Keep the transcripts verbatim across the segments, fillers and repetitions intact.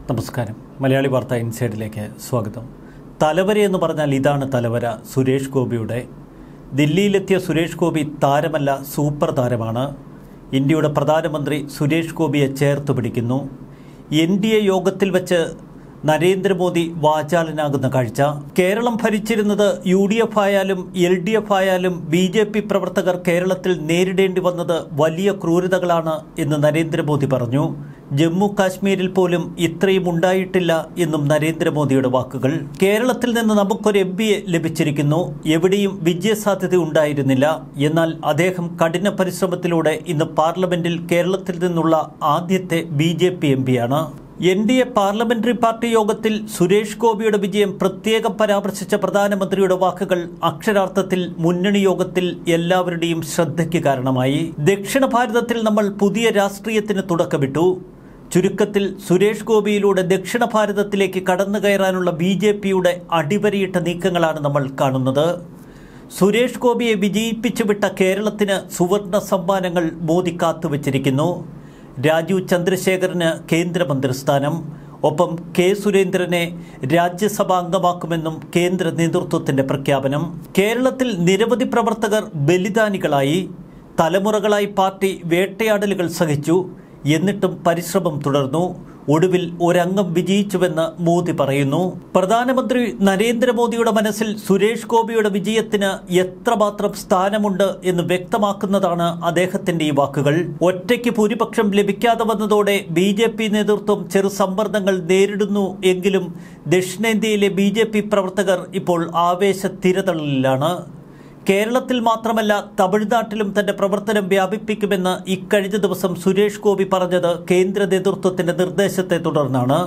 നമസ്കാരം. മലയാളി വാർത്ത ഇൻസൈഡിലേക്ക് സ്വാഗതം. തലവര എന്ന് പറഞ്ഞാൽ ഇതാണ് തലവര. സുരേഷ് ഗോപിയുടെ ദില്ലിയിലെത്തിയ സുരേഷ് ഗോപി താരമല്ല, സൂപ്പർ താരമാണ്. ഇന്ത്യയുടെ പ്രധാനമന്ത്രി സുരേഷ് ഗോപിയെ ചേർത്ത് പിടിക്കുന്നു. എൻ ഡി എ യോഗത്തിൽ വെച്ച് നരേന്ദ്രമോദി വാചാലനാകുന്ന കാഴ്ച. കേരളം ഭരിച്ചിരുന്നത് യു ഡി എഫ് ആയാലും എൽ ഡി എഫ് ആയാലും ബി ജെ പി പ്രവർത്തകർ കേരളത്തിൽ നേരിടേണ്ടി വന്നത് വലിയ ക്രൂരതകളാണ് എന്ന് നരേന്ദ്രമോദി പറഞ്ഞു. ജമ്മു കാശ്മീരിൽ പോലും ഇത്രയും ഉണ്ടായിട്ടില്ല എന്നും നരേന്ദ്രമോദിയുടെ വാക്കുകൾ. കേരളത്തിൽ നിന്ന് നമുക്കൊരു എം പിയെ ലഭിച്ചിരിക്കുന്നു. എവിടെയും വിജയസാധ്യത ഉണ്ടായിരുന്നില്ല. എന്നാൽ അദ്ദേഹം കഠിന പരിശ്രമത്തിലൂടെ ഇന്ന് പാർലമെന്റിൽ കേരളത്തിൽ നിന്നുള്ള ആദ്യത്തെ ബി ജെ പി എം പിയാണ്. N D A parliamentary party യോഗത്തിൽ സുരേഷ് ഗോപിയുടെ വിജയം പ്രത്യേകം പരാമർശിച്ച പ്രധാനമന്ത്രിയുടെ വാക്കുകൾ അക്ഷരാർത്ഥത്തിൽ മുന്നണി യോഗത്തിൽ എല്ലാവരുടെയും ശ്രദ്ധയ്ക്ക് കാരണമായി. ദക്ഷിണ ഭാരതത്തിൽ നമ്മൾ പുതിയ രാഷ്ട്രീയത്തിന് തുടക്കമിട്ടു. ചുരുക്കത്തിൽ സുരേഷ് ഗോപിയിലൂടെ ദക്ഷിണ ഭാരതത്തിലേക്ക് കടന്നു കയറാനുള്ള ബി ജെ പിയുടെ അടിവരയിട്ട നീക്കങ്ങളാണ് നമ്മൾ കാണുന്നത്. സുരേഷ് ഗോപിയെ വിജയിപ്പിച്ചുവിട്ട കേരളത്തിന് സുവർണ സമ്മാനങ്ങൾ മോദി കാത്തുവച്ചിരിക്കുന്നു. രാജീവ് ചന്ദ്രശേഖറിന് കേന്ദ്രമന്ത്രിസ്ഥാനം, ഒപ്പം കെ സുരേന്ദ്രനെ രാജ്യസഭാ അംഗമാക്കുമെന്നും കേന്ദ്ര നേതൃത്വത്തിന്റെ പ്രഖ്യാപനം. കേരളത്തിൽ നിരവധി പ്രവർത്തകർ ബലിദാനികളായി. തലമുറകളായി പാർട്ടി വേട്ടയാടലുകൾ സഹിച്ചു. എന്നിട്ടും പരിശ്രമം തുടർന്നു. ഒടുവിൽ ഒരംഗം വിജയിച്ചുവെന്ന് മോദി പറയുന്നു. പ്രധാനമന്ത്രി നരേന്ദ്രമോദിയുടെ മനസ്സിൽ സുരേഷ് ഗോപിയുടെ വിജയത്തിന് എത്രമാത്രം സ്ഥാനമുണ്ട് എന്ന് വ്യക്തമാക്കുന്നതാണ് അദ്ദേഹത്തിന്റെ ഈ വാക്കുകൾ. ഒറ്റയ്ക്ക് ഭൂരിപക്ഷം ലഭിക്കാതെ വന്നതോടെ ബി ജെ പി നേതൃത്വം ചെറു സമ്മർദ്ദങ്ങൾ നേരിടുന്നു. എങ്കിലും ദക്ഷിണേന്ത്യയിലെ ബി ജെ പി പ്രവർത്തകർ ഇപ്പോൾ ആവേശ തിരതള്ളിലാണ്. കേരളത്തിൽ മാത്രമല്ല, തമിഴ്നാട്ടിലും തന്റെ പ്രവർത്തനം വ്യാപിപ്പിക്കുമെന്ന് ഇക്കഴിഞ്ഞ ദിവസം സുരേഷ് ഗോപി പറഞ്ഞത് കേന്ദ്ര നേതൃത്വത്തിന്റെ നിർദ്ദേശത്തെ തുടർന്നാണ്.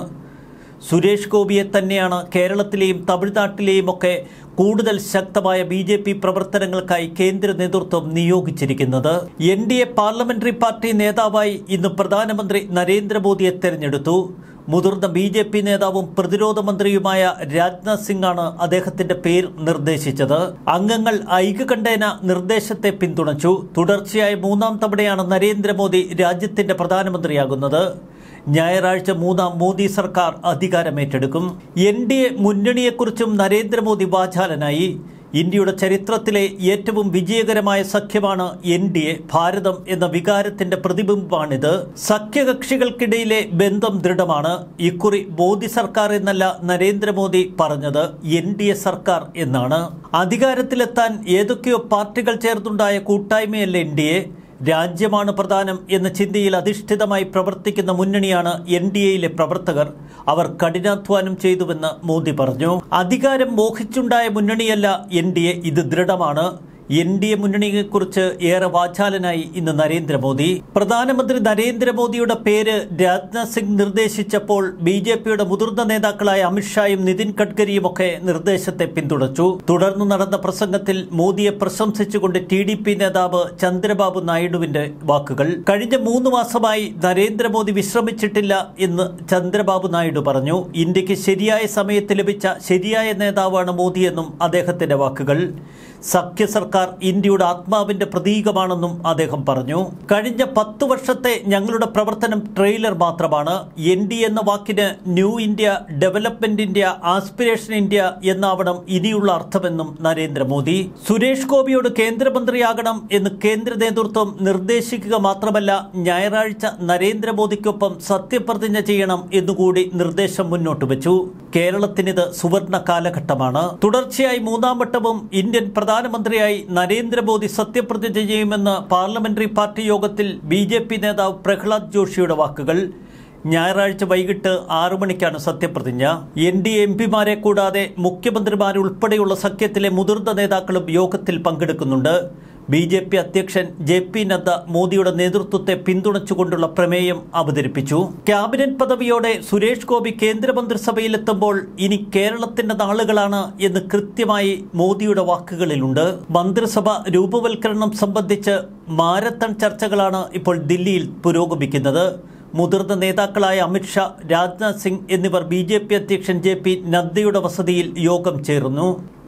സുരേഷ് ഗോപിയെ തന്നെയാണ് കേരളത്തിലെയും തമിഴ്നാട്ടിലെയും ഒക്കെ കൂടുതൽ ശക്തമായ ബി ജെ പി പ്രവർത്തനങ്ങൾക്കായി കേന്ദ്ര നേതൃത്വം നിയോഗിച്ചിരിക്കുന്നത്. N D A parliamentary party നേതാവായി ഇന്ന് പ്രധാനമന്ത്രി നരേന്ദ്രമോദിയെ തെരഞ്ഞെടുത്തു. മുതിർന്ന ബി ജെ പി നേതാവും പ്രതിരോധ മന്ത്രിയുമായ രാജ്നാഥ് സിംഗാണ് അദ്ദേഹത്തിന്റെ പേര് നിർദ്ദേശിച്ചത്. അംഗങ്ങൾ ഐക്യകണ്ഠേന നിർദ്ദേശത്തെ പിന്തുണച്ചു. തുടർച്ചയായ മൂന്നാം തവണയാണ് നരേന്ദ്രമോദി രാജ്യത്തിന്റെ പ്രധാനമന്ത്രിയാകുന്നത്. ഞായറാഴ്ച മൂന്നാം മോദി സർക്കാർ അധികാരമേറ്റെടുക്കും. എൻ ഡി എ മുന്നണിയെക്കുറിച്ചും നരേന്ദ്രമോദി വാചാലനായി. ഇന്ത്യയുടെ ചരിത്രത്തിലെ ഏറ്റവും വിജയകരമായ സഖ്യമാണ് എൻ ഡി എ. ഭാരതം എന്ന വികാരത്തിന്റെ പ്രതിബിംബമാണിത്. സഖ്യകക്ഷികൾക്കിടയിലെ ബന്ധം ദൃഢമാണ്. ഇക്കുറി മോദി സർക്കാർ എന്നല്ല നരേന്ദ്രമോദി പറഞ്ഞത്, എൻ ഡി എ സർക്കാർ എന്നാണ്. അധികാരത്തിലെത്താൻ ഏതൊക്കെയോ പാർട്ടികൾ ചേർന്നുണ്ടായ കൂട്ടായ്മയല്ല എൻ ഡി എ. രാജ്യമാണ് പ്രധാനം എന്ന ചിന്തയിൽ അധിഷ്ഠിതമായി പ്രവർത്തിക്കുന്ന മുന്നണിയാണ് എൻ ഡി എയിലെ പ്രവർത്തകർ. അവർ കഠിനാധ്വാനം ചെയ്തുവെന്ന് മോദി പറഞ്ഞു. അധികാരം മോഹിച്ചുണ്ടായ മുന്നണിയല്ല എൻ ഡി എ, ഇത് ദൃഢമാണ്. എൻ ഡി എ മുന്നണിയെക്കുറിച്ച് ഏറെ വാചാലനായി ഇന്ന് നരേന്ദ്രമോദി. പ്രധാനമന്ത്രി നരേന്ദ്രമോദിയുടെ പേര് രാജ്നാഥ് സിംഗ് നിർദ്ദേശിച്ചപ്പോൾ ബി ജെ പിയുടെ മുതിർന്ന നേതാക്കളായ അമിത്ഷായും നിതിൻ ഗഡ്കരിയും ഒക്കെ നിർദ്ദേശത്തെ പിന്തുണച്ചു. തുടർന്ന് നടന്ന പ്രസംഗത്തിൽ മോദിയെ പ്രശംസിച്ചുകൊണ്ട് ടി ഡി പി നേതാവ് ചന്ദ്രബാബു നായിഡുവിന്റെ വാക്കുകൾ. കഴിഞ്ഞ മൂന്ന് മാസമായി നരേന്ദ്രമോദി വിശ്രമിച്ചിട്ടില്ല എന്ന് ചന്ദ്രബാബു നായിഡു പറഞ്ഞു. ഇന്ത്യക്ക് ശരിയായ സമയത്ത് ലഭിച്ച ശരിയായ നേതാവാണ് മോദിയെന്നും അദ്ദേഹത്തിന്റെ വാക്കുകൾ. സഖ്യ സർക്കാർ ഇന്ത്യയുടെ ആത്മാവിന്റെ പ്രതീകമാണെന്നും അദ്ദേഹം പറഞ്ഞു. കഴിഞ്ഞ പത്തു വർഷത്തെ ഞങ്ങളുടെ പ്രവർത്തനം ട്രെയിലർ മാത്രമാണ്. എൻ ഡി എന്ന വാക്കിന് new India, development India, aspiration India എന്നാവണം ഇനിയുള്ള അർത്ഥമെന്നും നരേന്ദ്രമോദി. സുരേഷ് ഗോപിയോട് കേന്ദ്രമന്ത്രിയാകണം എന്ന് കേന്ദ്ര നേതൃത്വം നിർദ്ദേശിക്കുക മാത്രമല്ല, ഞായറാഴ്ച നരേന്ദ്രമോദിക്കൊപ്പം സത്യപ്രതിജ്ഞ ചെയ്യണം എന്നുകൂടി നിർദ്ദേശം മുന്നോട്ട് വെച്ചു. കേരളത്തിനിത് സുവർണ കാലഘട്ടമാണ്. തുടർച്ചയായി മൂന്നാം വട്ടവും ഇന്ത്യൻ പ്രധാനമന്ത്രിയായി നരേന്ദ്രമോദി സത്യപ്രതിജ്ഞ ചെയ്യുമെന്ന് പാർലമെന്ററി പാർട്ടി യോഗത്തിൽ ബി ജെ പി നേതാവ് പ്രഹ്ലാദ് ജോഷിയുടെ വാക്കുകൾ. ഞായറാഴ്ച വൈകിട്ട് ആറു മണിക്കാണ് സത്യപ്രതിജ്ഞ. എൻ ഡി എം പിമാരെ കൂടാതെ മുഖ്യമന്ത്രിമാരുൾപ്പെടെയുള്ള സഖ്യത്തിലെ മുതിർന്ന നേതാക്കളും യോഗത്തിൽ പങ്കെടുക്കുന്നുണ്ട്. ബി ജെ പി അധ്യക്ഷൻ ജെ പി നദ്ദ മോദിയുടെ നേതൃത്വത്തെ പിന്തുണച്ചുകൊണ്ടുള്ള പ്രമേയം അവതരിപ്പിച്ചു. ക്യാബിനറ്റ് പദവിയോടെ സുരേഷ് ഗോപി കേന്ദ്രമന്ത്രിസഭയിലെത്തുമ്പോൾ ഇനി കേരളത്തിന്റെ നാളുകളാണ് എന്ന് കൃത്യമായി മോദിയുടെ വാക്കുകളിലുണ്ട്. മന്ത്രിസഭ രൂപവൽക്കരണം സംബന്ധിച്ച് മാരത്തൺ ചർച്ചകളാണ് ഇപ്പോൾ ദില്ലിയിൽ പുരോഗമിക്കുന്നത്. മുതിർന്ന നേതാക്കളായ അമിത്ഷാ, രാജ്നാഥ് സിംഗ് എന്നിവർ ബി ജെ പി അധ്യക്ഷൻ ജെ പി നദ്ദയുടെ വസതിയിൽ യോഗം ചേർന്നു.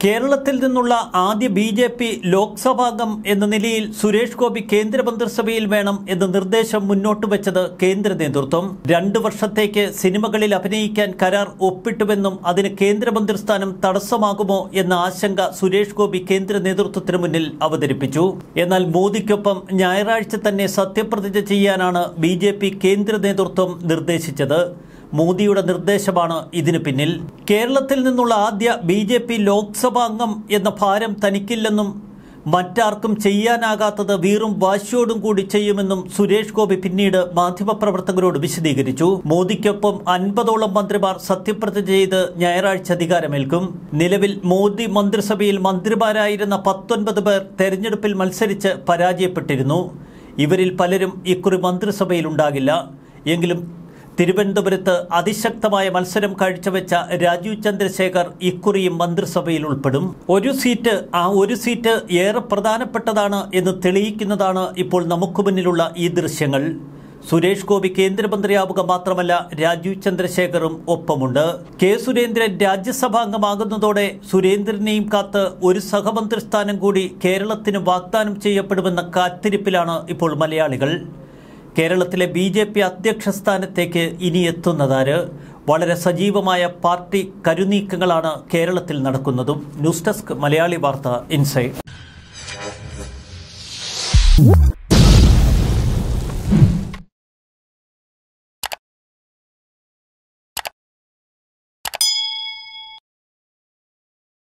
കേരളത്തിൽ നിന്നുള്ള ആദ്യ ബി ജെ പി ലോക്സഭാംഗം എന്ന നിലയിൽ സുരേഷ് ഗോപി കേന്ദ്രമന്ത്രിസഭയിൽ വേണം എന്ന നിർദ്ദേശം മുന്നോട്ട് വെച്ചത് കേന്ദ്ര നേതൃത്വം. രണ്ടു വർഷത്തേക്ക് സിനിമകളിൽ അഭിനയിക്കാൻ കരാർ ഒപ്പിട്ടുവെന്നും അതിന് കേന്ദ്രമന്ത്രിസ്ഥാനം തടസ്സമാകുമോ എന്ന ആശങ്ക സുരേഷ് ഗോപി കേന്ദ്ര നേതൃത്വത്തിന് മുന്നിൽ അവതരിപ്പിച്ചു. എന്നാൽ മോദിക്കൊപ്പം ഞായറാഴ്ച തന്നെ സത്യപ്രതിജ്ഞ ചെയ്യാനാണ് ബി ജെ പി കേന്ദ്ര നേതൃത്വം നിർദ്ദേശിച്ചത്. മോദിയുടെ നിർദ്ദേശമാണ് ഇതിന് പിന്നിൽ. കേരളത്തിൽ നിന്നുള്ള ആദ്യ ബി ജെ പി ലോക്സഭാ അംഗം എന്ന ഭാരം തനിക്കില്ലെന്നും മറ്റാർക്കും ചെയ്യാനാകാത്തത് വീറും വാശിയോടും കൂടി ചെയ്യുമെന്നും സുരേഷ് ഗോപി പിന്നീട് മാധ്യമപ്രവർത്തകരോട് വിശദീകരിച്ചു. മോദിക്കൊപ്പം അൻപതോളം മന്ത്രിമാർ സത്യപ്രതിജ്ഞ ചെയ്ത് ഞായറാഴ്ച അധികാരമേൽക്കും. നിലവിൽ മോദി മന്ത്രിസഭയിൽ മന്ത്രിമാരായിരുന്ന പത്തൊൻപത് പേർ തെരഞ്ഞെടുപ്പിൽ മത്സരിച്ച് പരാജയപ്പെട്ടിരുന്നു. ഇവരിൽ പലരും ഇക്കുറി മന്ത്രിസഭയിലുണ്ടാകില്ല. എങ്കിലും തിരുവനന്തപുരത്ത് അതിശക്തമായ മത്സരം കാഴ്ചവെച്ച രാജീവ് ചന്ദ്രശേഖർ ഇക്കുറിയും മന്ത്രിസഭയിൽ ഉൾപ്പെടും. ഒരു സീറ്റ് ആ ഒരു സീറ്റ് ഏറെ പ്രധാനപ്പെട്ടതാണ് എന്ന് തെളിയിക്കുന്നതാണ് ഇപ്പോൾ നമുക്ക് മുന്നിലുള്ള ഈ ദൃശ്യങ്ങൾ. സുരേഷ് ഗോപി കേന്ദ്രമന്ത്രിയാവുക മാത്രമല്ല, രാജീവ് ചന്ദ്രശേഖറും ഒപ്പമുണ്ട്. കെ സുരേന്ദ്രൻ രാജ്യസഭാംഗമാകുന്നതോടെ സുരേന്ദ്രനെയും കാത്ത് ഒരു സഹമന്ത്രി സ്ഥാനം കൂടി കേരളത്തിന് വാഗ്ദാനം ചെയ്യപ്പെടുമെന്ന കാത്തിരിപ്പിലാണ് ഇപ്പോൾ മലയാളികൾ. കേരളത്തിലെ ബി ജെ പി അധ്യക്ഷ സ്ഥാനത്തേക്ക് ഇനി എത്തുന്നതാര്? വളരെ സജീവമായ പാർട്ടി കരുനീക്കങ്ങളാണ് കേരളത്തിൽ നടക്കുന്നതും. ന്യൂസ് ഡെസ്ക് മലയാളി വാർത്ത ഇൻസൈഡ്.